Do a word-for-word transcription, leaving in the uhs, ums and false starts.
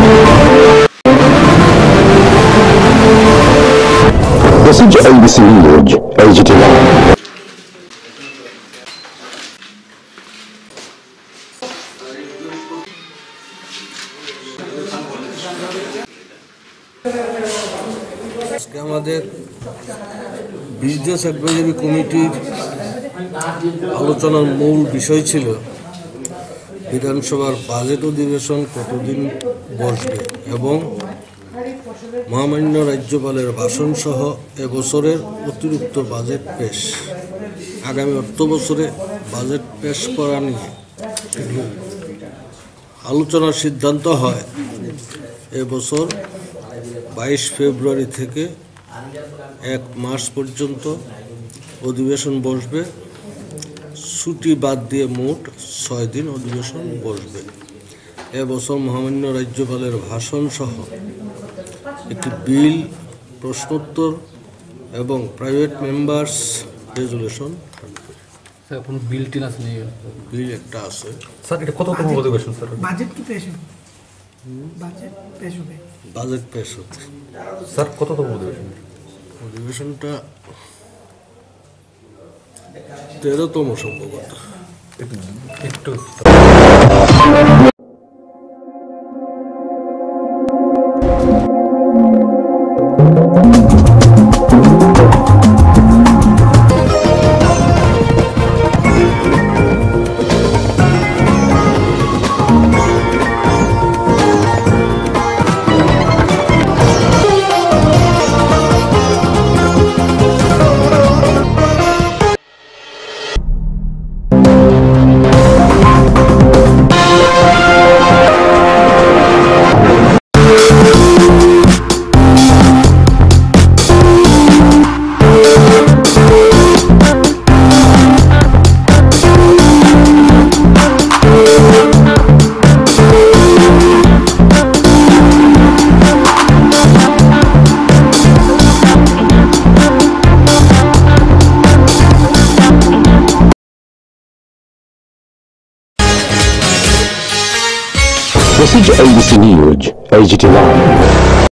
This is A B C News, H D one. আজকে আমাদের business advisory কমিটির আলোচনার মূল বিষয় ছিল বিধানসভার বাজেট অধিবেশন কতদিন বসবে এবং মহামান্য রাজ্যপালের ভাষণ সহ এবছরের অতিরিক্ত বাজেট পেশ আগামী অর্থ বছরে বাজেট পেশ করা নিয়ে আলোচনার সিদ্ধান্ত হয় এবছর বাইশ ফেব্রুয়ারি থেকে এক মাস পর্যন্ত অধিবেশন বসবে। ছুটি বাদ দিয়ে মোট ছয় দিন অধিবেশন বসবে। এবছর মহামান্য রাজ্যপালের ভাষণ সহ একটি বিল, প্রশ্নোত্তর এবং প্রাইভেট মেম্বার্স রেজুলেশন স্যার কোন বিল টিল আছে নেই? বিল একটা আছে স্যার এটা কততম অধিবেশন স্যার? বাজেট কি পেশ হবে? বাজেট পেশ হবে। বাজেট পেশ হচ্ছে স্যার কততম অধিবেশন? অধিবেশনটা তেরোতম সম্ভবত। একটু This is A B C News, H D one.